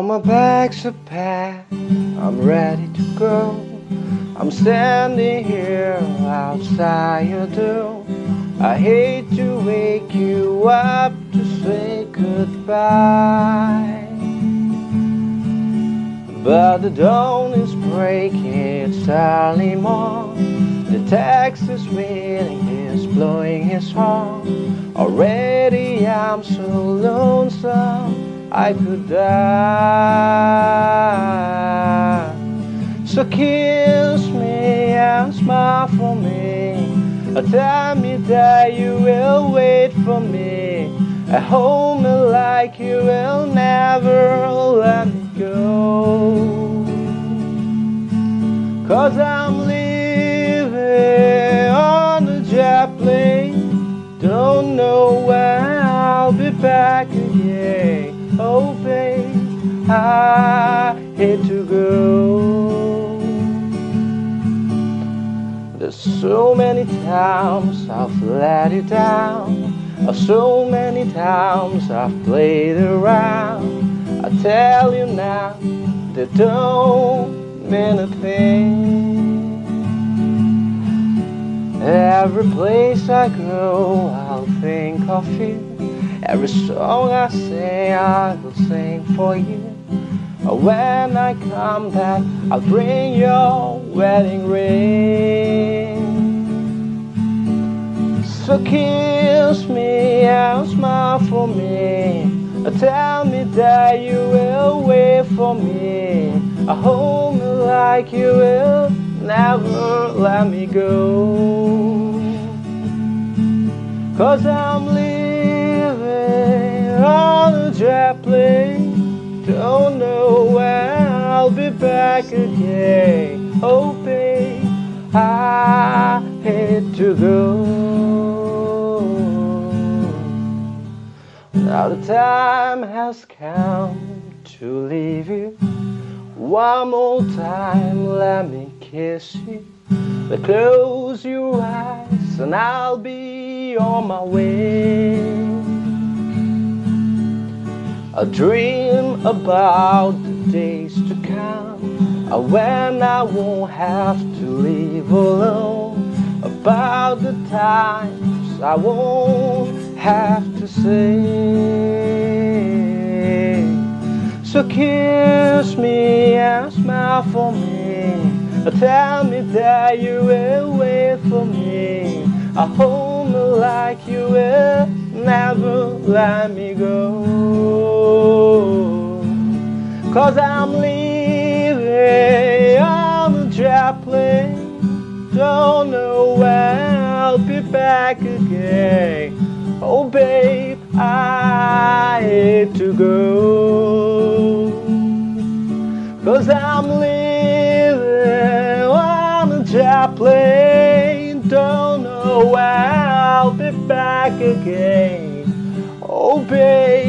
my bags are packed, I'm ready to go. I'm standing here outside your door. I hate to wake you up to say goodbye, but the dawn is breaking, it's early morn. The taxi is waiting, he's blowing his horn. Already I'm so lonesome, I could die. So kiss me and smile for me, tell me that you will wait for me, hold me like you will never let me go. 'Cause I'm leaving on the jet plane, don't know when I'll be back again. Oh babe, I hate to go. There's so many times I've let you down, so many times I've played around. I tell you now, they don't mean a thing. Every place I go, I'll think of you. Every song I sing, I will sing for you. When I come back, I'll bring your wedding ring. So kiss me and smile for me, tell me that you will wait for me, hold me like you will never let me go. 'Cause I'm leaving on a jet plane, don't know when I'll be back again. Oh babe, I hate to go. Now the time has come to leave you. One more time, let me kiss you. Close your eyes and I'll be on my way. I dream about the days to come, when I won't have to live alone, about the times I won't have to say. So kiss me and smile for me, tell me that you will wait for me, hold me like you will never let me go. 'Cause I'm leaving on a jet plane, don't know when I'll be back again. Oh babe, I hate to go. 'Cause I'm leaving on a jet plane, don't know when I'll be back again. Oh babe,